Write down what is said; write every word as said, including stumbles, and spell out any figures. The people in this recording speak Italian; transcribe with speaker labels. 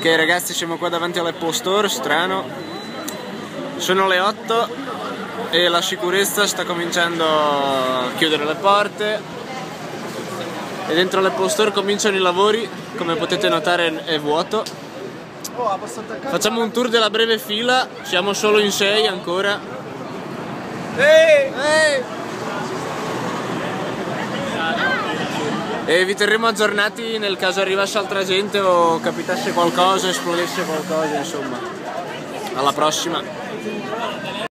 Speaker 1: Ok ragazzi, siamo qua davanti all'Apple Store, strano. Sono le otto e la sicurezza sta cominciando a chiudere le porte. E dentro l'Apple Store cominciano i lavori, come potete notare è vuoto. Facciamo un tour della breve fila, siamo solo in sei ancora.
Speaker 2: Ehi!
Speaker 1: Ehi! E vi terremo aggiornati nel caso arrivasse altra gente o capitasse qualcosa, esplodesse qualcosa, insomma. Alla prossima!